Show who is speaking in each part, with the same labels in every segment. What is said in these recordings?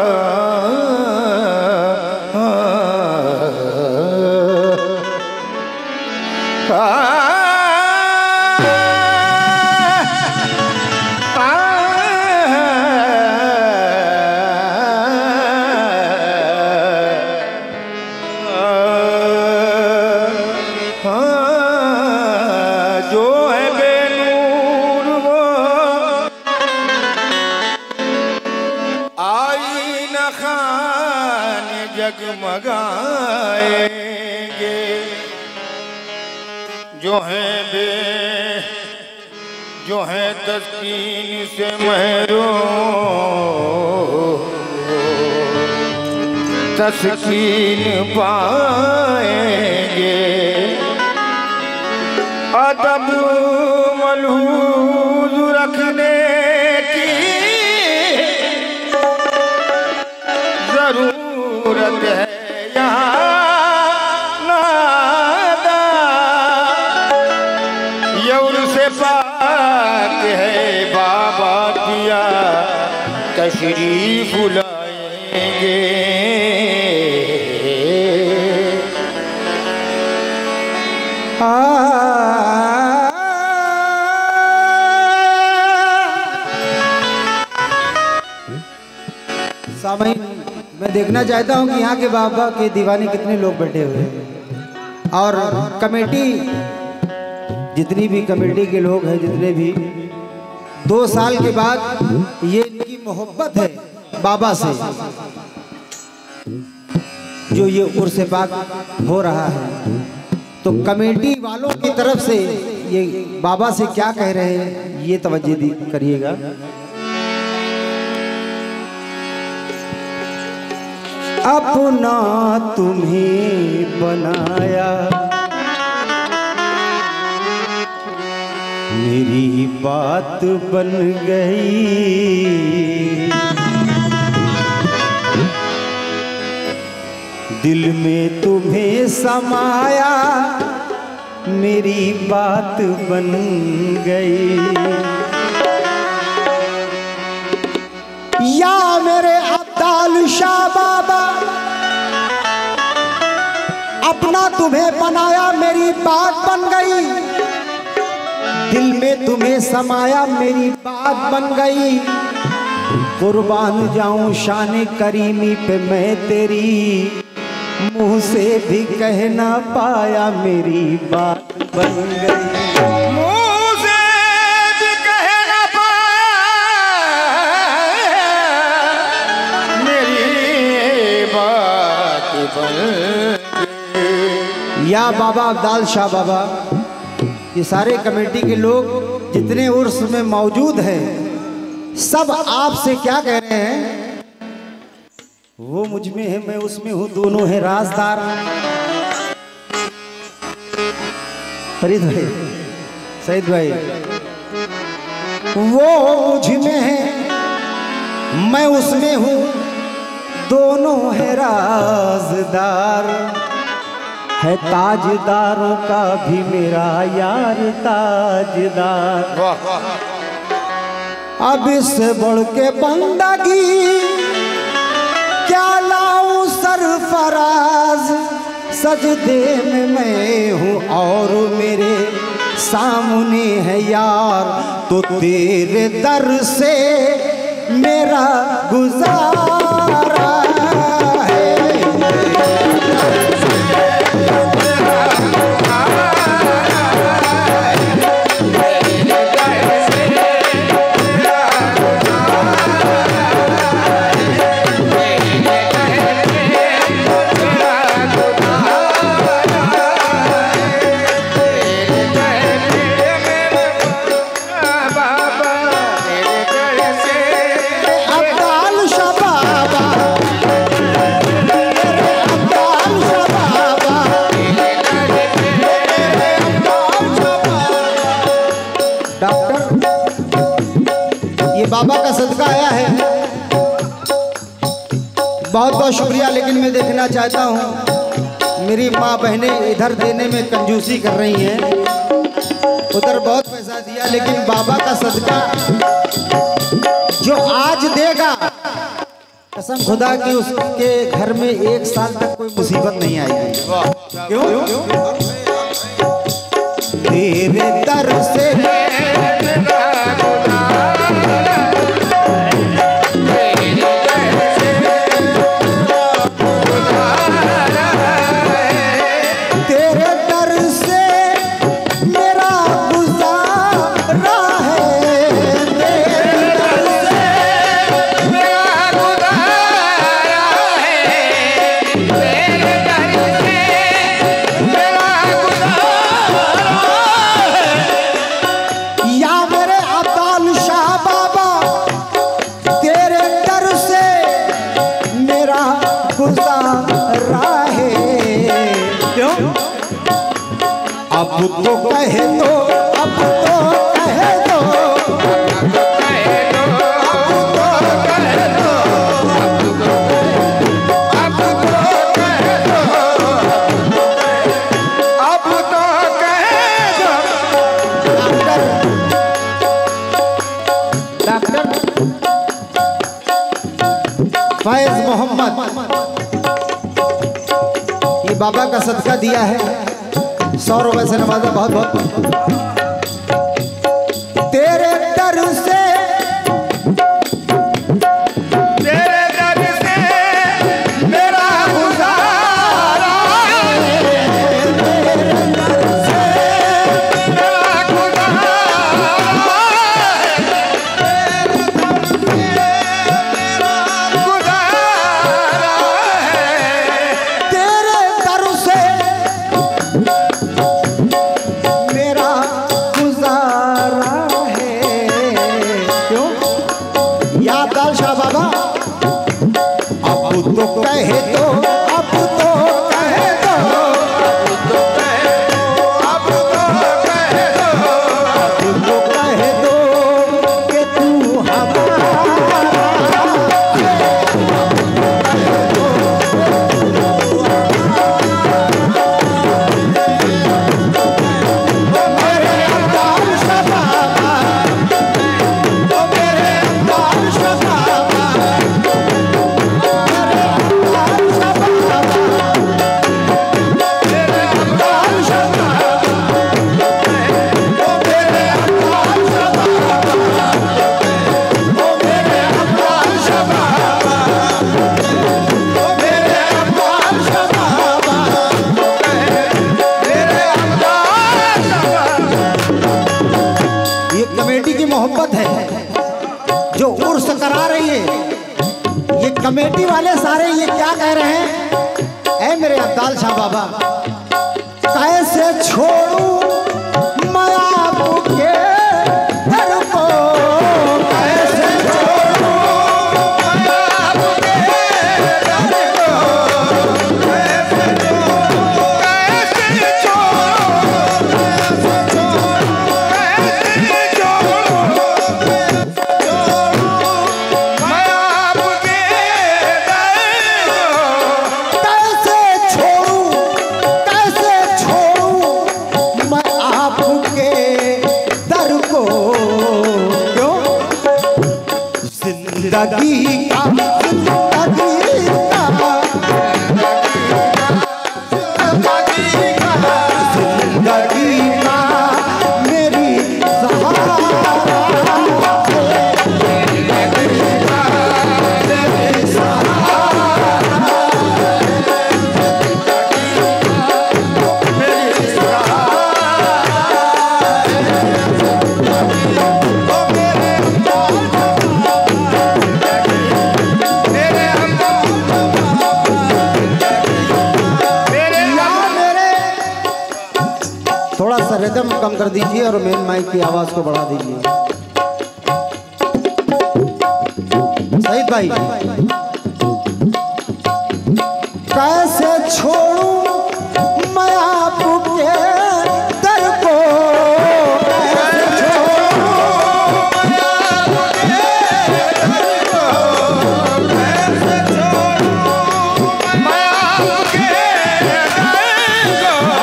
Speaker 1: जगमगाएंगे जो है तस्कीन से महरूम तस्कीन पाएंगे। अदब मलहूज रखने की जरूरत है यहाँ नादा यौर से पाक है बाबा पिया तशरीफ लाएंगे।
Speaker 2: सामईन, मैं देखना चाहता हूँ कि यहाँ के बाबा के दीवाने कितने लोग बैठे हुए हैं और कमेटी जितनी भी कमेटी के लोग हैं, जितने भी 2 साल के बाद ये इनकी मोहब्बत है बाबा से, जो ये उर्स पाक हो रहा है, तो कमेटी वालों की तरफ से ये बाबा से क्या कह रहे हैं ये तवज्जो करिएगा। अपना तुम्हें बनाया मेरी बात बन गई, दिल में तुम्हें समाया मेरी बात बन गई। या मेरे अब्दाल शाह बाबा, अपना तुम्हें बनाया मेरी बात बन गई, दिल में तुम्हें समाया मेरी बात बन गई। कुर्बान जाऊं शान करीमी पे मैं तेरी, मुंह से भी कह ना पाया मेरी बात बन गई। या बाबा अब्दाल शाह बाबा, ये सारे कमेटी के लोग जितने उर्स में मौजूद हैं सब आपसे क्या कह रहे हैं? वो मुझ में है मैं उसमें हूँ, दोनों हैं राजदार। फरीद भाई, सईद भाई, वो मुझ में है मैं उसमें हूँ, दोनों है राजदार। है ताजदारों का भी मेरा यार ताजदार। अब इससे बढ़ के बंदगी क्या लाऊं सरफराज, सजदे में मैं हूँ और मेरे सामने है यार, तो तेरे दर से मेरा गुजारा है। बाबा का सदका आया है, बहुत बहुत शुक्रिया। लेकिन मैं देखना चाहता हूँ मेरी माँ बहनें इधर देने में कंजूसी कर रही हैं, उधर बहुत पैसा दिया, लेकिन बाबा का सदका जो आज देगा कसम खुदा की उसके घर में 1 साल तक कोई मुसीबत नहीं आएगी। क्यों? तेरे दर से अब तो कहे दो, अब तो कहे दो, अब तो कहे दो, अब तो कहे दो, अब तो कहे दो। डॉक्टर फैज मोहम्मद, ये बाबा का सदका दिया है, 100 रुपए से नवाजा। बहुत बहुत तेरे दर से, तेरे दर से मेरा गुजारा है, तेरे दर से मेरा गुजारा है, तेरे दर से तो कहे दो, अब तो कहे दो, अब तो कहे दो, अब तो कहे दो, अब तो कहे दो कि तू हमारा मोहब्बत है जो उर्स करा रही है। ये कमेटी वाले सारे ये क्या कह रहे हैं? ऐ मेरे अब्दाल शाह बाबा, कैसे छोड़ूं मैं आपके दर को, कैसे छोड़ूं मैं आपके दर को, कैसे छोड़ूं, कैसे छोड़ूं, कैसे जिंदगी का, जिंदगी का मेरी सहारा, मेरी सहारा, मेरी सहारा। थोड़ा सा रिदम कम कर दीजिए और मेन माइक की आवाज को बढ़ा दीजिए। सईद भाई, कैसे छोड़ूं मैं आपके दर को, कैसे छोड़ूं मैं आपके दर को, कैसे छोड़ूं मैं आपके दर को।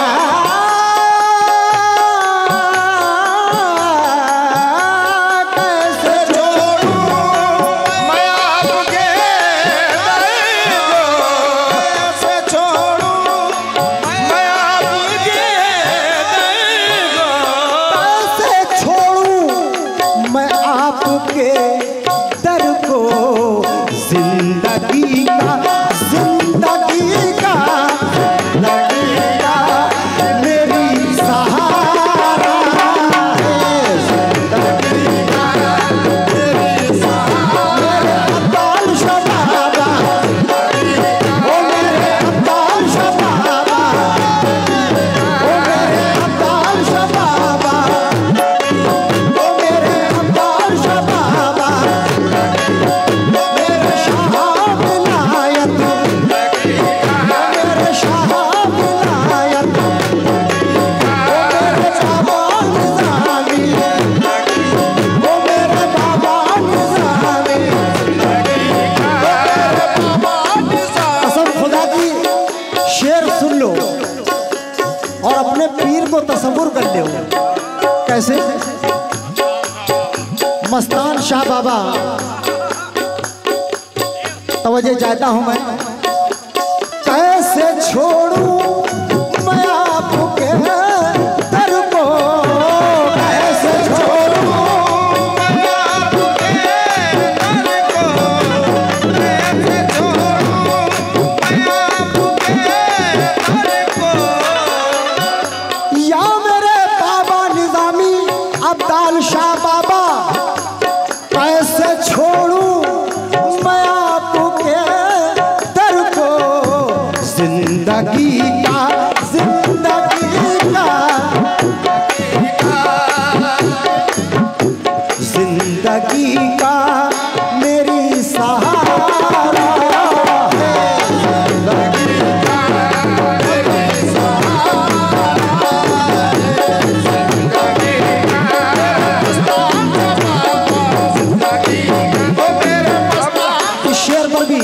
Speaker 2: कैसे छोड़ूं मैं आपके जिंदगी का जिंदगी का मेरी सहारा है जिंदगी का मेरी सहारा अब्दाल शबाबा ओ मेरे अब्दाल शबाबा ओ मेरे अब्दाल शबाबा ओ मेरे अब्दाल शबाबा मेरे शाह विलायत मेरे शाह विलायत ओ मेरे बाबा निज़ामी कसम खुदा की शेर सुन लो और अपने पीर को तसव्वुर कर लो। कैसे? मस्तान शाह बाबा, तवज्जो चाहता हूं मैं। कैसे छोड़ूं मैं आपके दर को, कैसे छोड़ूं मैं आपके दर को, कैसे छोड़ूं मैं आपके दर को। या मेरे बाबा निज़ामी अब्दाल शाह बाबा, कैसे छोड़ूं मैं आपके दर को। जिंदगी का जिंदगी का मेरी सहारा है जिंदगी का मेरी सहारा है जिंदगी इस शेर पर भी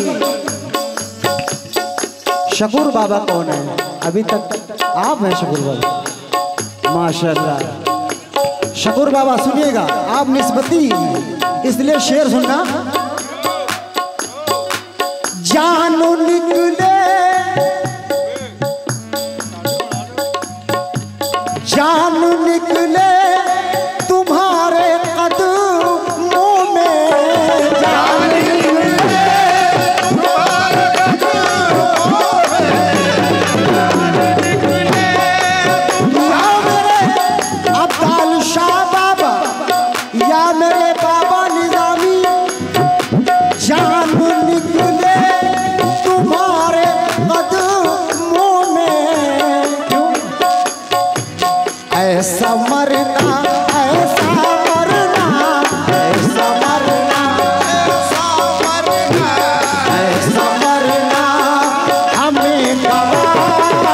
Speaker 2: शकूर बाबा कौन है? अभी तक आप हैं शकूर बाबा, माशाल्लाह। शकूर बाबा सुनिएगा, आप निस्बती इसलिए शेर सुनना। जानू निकले जानू निकले तुम्हारे कदमों में, जान निकले तुम्हारे कदमों में, या मेरे अब्दाल शाह बाबा, या मेरे बाबा निज़ामी, जान निकले तुम्हारे कदमों में। क्यों? ऐसा मरना ऐसा मरना ऐसा मरना ऐसा मरना ऐसा मरना हमें गवारा,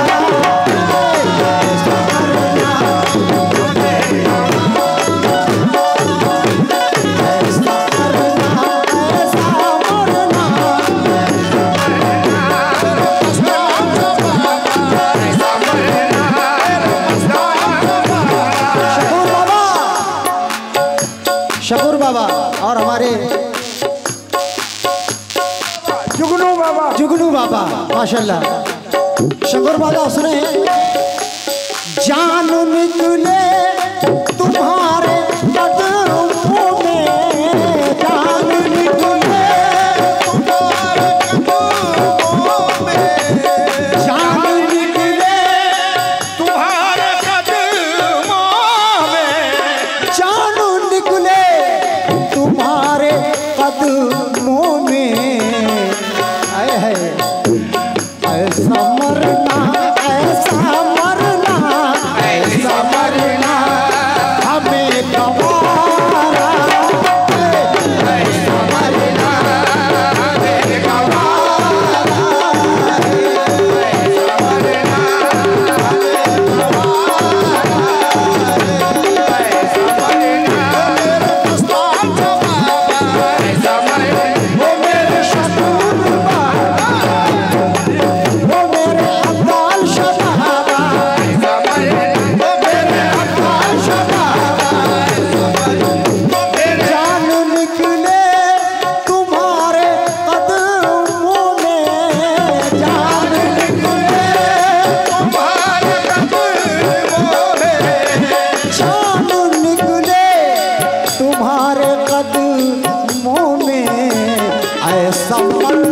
Speaker 2: ऐसा मरना हमें गवारा, ऐसा मरना ऐसा मरना। शकूर बाबा और हमारे जुगनू बाबा माशाल्लाह। शकूर बाबा सुने। जान निकले तुम्हारे कदमों में, जान निकले तुम्हारे कदमों में, जान निकले तुम्हारे कदमों में, जान निकले तुम्हारे कदमों में। आए है ऐसा मरना ऐसा मरना ऐसा मरना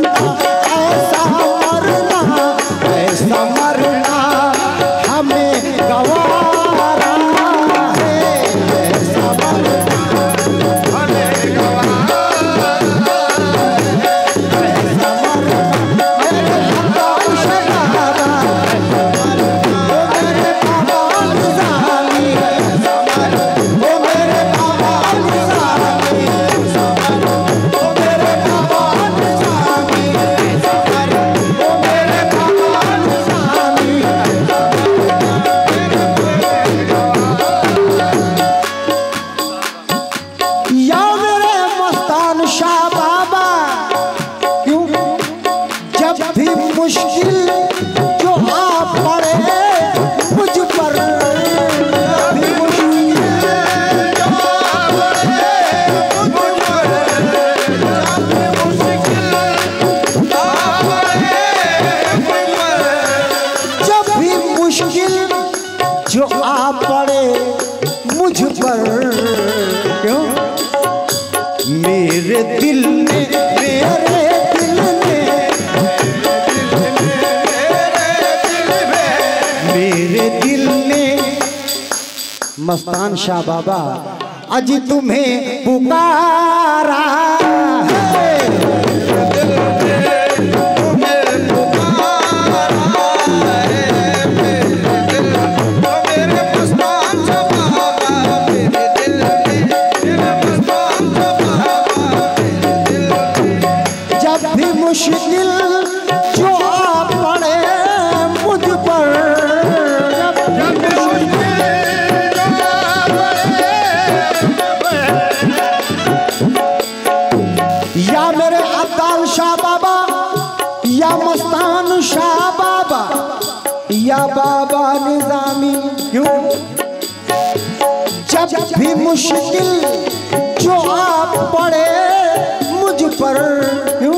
Speaker 2: ऐसा मरना हमें गवारा है, ऐसा मरना हमें गवारा है, ऐसा मरना मेरे बाबा शहजादा, वो मेरे बाबा निज़ामी, वो मेरे बाबा निज़ामी, वो मेरे बाबा निज़ामी, वो मेरे बाबा निज़ामी। या मेरे मस्तान शाह बाबा, क्यों जब भी मुश्किल जो आ पड़े मुझ पर, जब भी मुश्किल जो आ पड़े मुझ पर, जब भी मुश्किल आ पड़े मुझ पर, जब भी मुश्किल जो आ पड़े मुझ पर, क्यों मेरे दिल ने, मेरे दिल ने, मेरे दिल ने मस्तान शाह बाबा आज तुम्हें पुकारा है, जब भी मुश्किल जो आ पड़े मुझ पर, जब भी मुश्किल जो आ पड़े, या मेरे अब्दाल शाह बाबा, या मस्तान शाह बाबा, या बाबा निज़ामी, क्यों जब भी मुश्किल जो आ पड़े मुझ पर, क्यों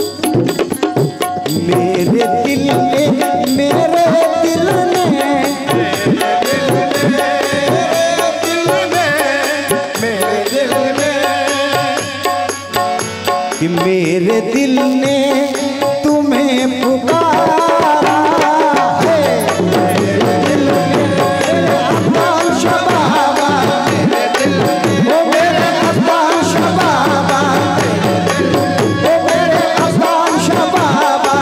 Speaker 2: मेरे दिल ने, मेरे दिल ने, कि मेरे दिल ने तुम्हें पुकारा है, मेरे दिल ने, मेरे अब्दाल शाह बाबा, वो मेरे अब्दाल शाह बाबा, वो मेरे अब्दाल शाह बाबा,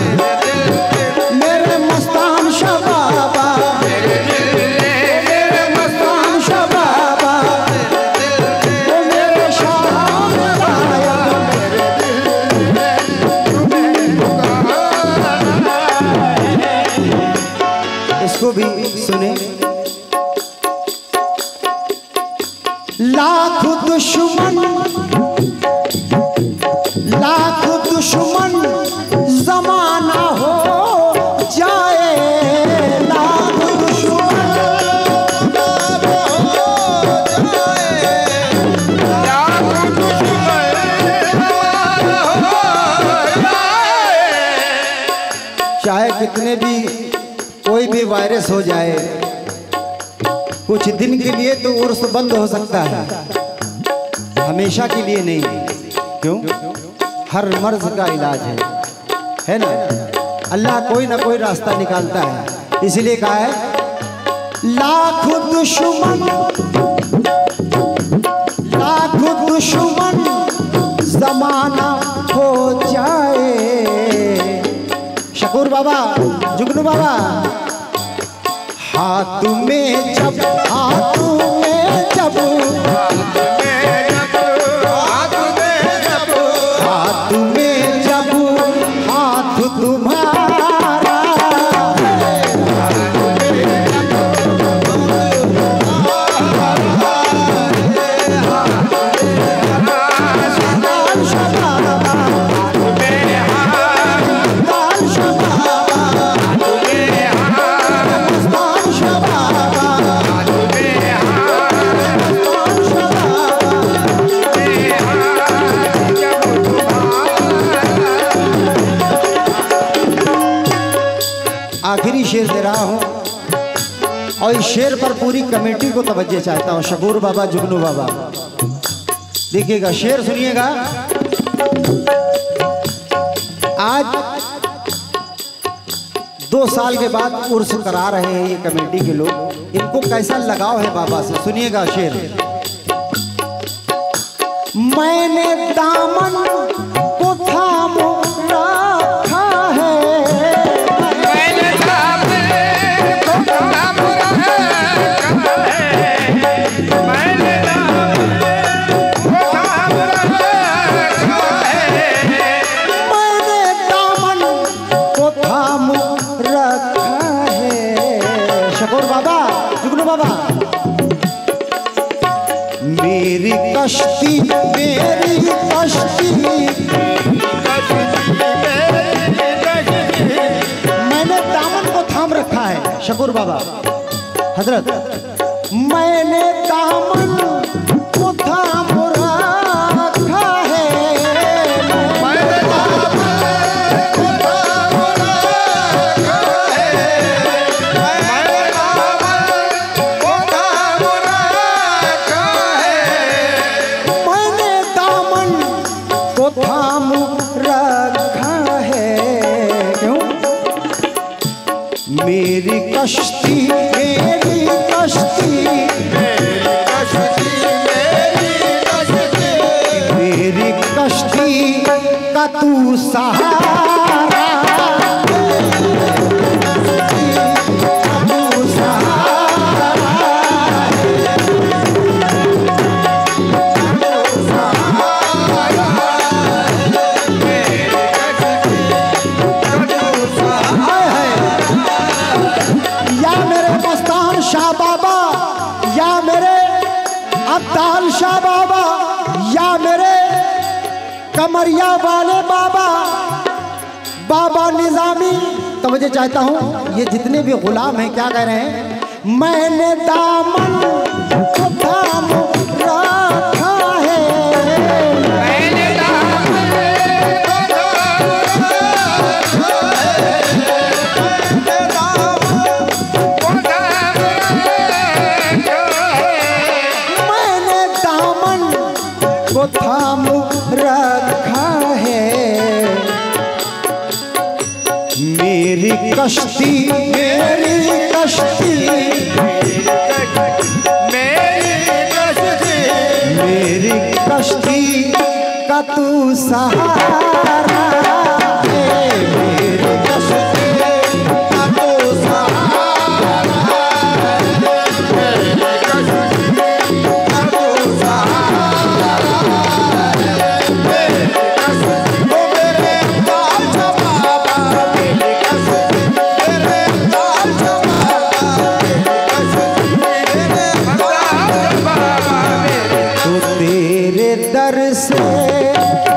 Speaker 2: मेरे मस्तान शाह बाबा, मेरे मस्तान शाह बाबा, वो मेरे शाह बाबा, इसको भी सुने। लाख दुश्मन, लाख दुश्मन जमाना हो जाए, लाख दुश्मन जमाना हो जाए, लाख दुश्मन जमाना हो जाए, चाहे कितने भी कोई भी वायरस हो जाए, कुछ दिन के लिए तो उर्स बंद हो सकता है, हमेशा के लिए नहीं, क्यों हर मर्ज का इलाज है ना, अल्लाह कोई ना कोई रास्ता निकालता है, इसलिए कहा है लाख दुश्मन, लाख दुश्मन जमाना हो जाए। शकूर बाबा, जुगनू बाबा, हाथ में जब, हाथ में जब, हाथ में जब हाथ तुम्हारा, आखिरी शेर दे रहा हूं और इस शेर पर पूरी कमेटी को तवज्जो चाहता हूं। शकूर बाबा, जुगनू बाबा, देखिएगा शेर सुनिएगा। आज 2 साल के बाद उर्स करा रहे हैं ये कमेटी के लोग। इनको कैसा लगाव है बाबा से, सुनिएगा शेर। मैंने दामन को थाम रखा है,
Speaker 1: मैंने दामन को थाम रखा है, मैंने दामन को थाम रखा है,
Speaker 2: मैंने दामन को थाम रखा है। शकूर बाबा, जुगनू बाबा। मेरी कश्ती मेरी कश्ती, मैंने दामन को थाम रखा है। शकूर बाबा हजरत, मैंने दामन को थाम रखा है,
Speaker 1: मैंने दामन को थाम रखा है, मैंने दामन को थाम रखा है,
Speaker 2: मैंने दामन को थाम रखा है। क्यों? मेरी कश्ती मेरी कश्ती,
Speaker 1: मेरी कश्ती मेरी कश्ती,
Speaker 2: मेरी कश्ती का तू सहारा, तू सहारा, हाय हाय। या मेरे मस्तान शाह बाबा, या मेरे अब्दाल शाह बाबा, या मेरे कमरिया वाले बाबा, बाबा निजामी। तो मुझे चाहता हूँ ये जितने भी गुलाम हैं क्या कह रहे हैं, मैंने दामन को थाम रखा है,
Speaker 1: मैंने दामन को थाम रखा है, मैंने दामन को थाम रखा है,
Speaker 2: मैंने दामन को थाम रखा है। मेरी कश्ती मेरी कश्ती, मेरी कश्ती का तू सहारा है, मेरी कश्ती का तू सहारा तो तेरे दर से